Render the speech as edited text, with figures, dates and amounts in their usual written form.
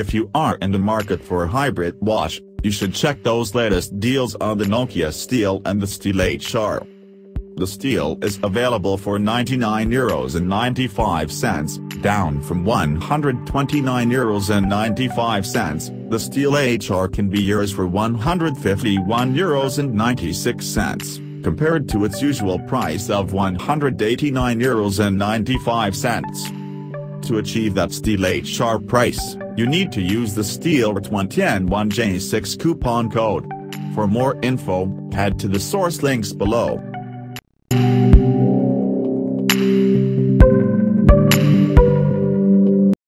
If you are in the market for a hybrid watch, you should check those latest deals on the Nokia Steel and the Steel HR. The Steel is available for €99.95, down from €129.95. The Steel HR can be yours for €151.96, compared to its usual price of €189.95. To achieve that Steel HR price, you need to use the Steel 20N1J6 coupon code. For more info, head to the source links below.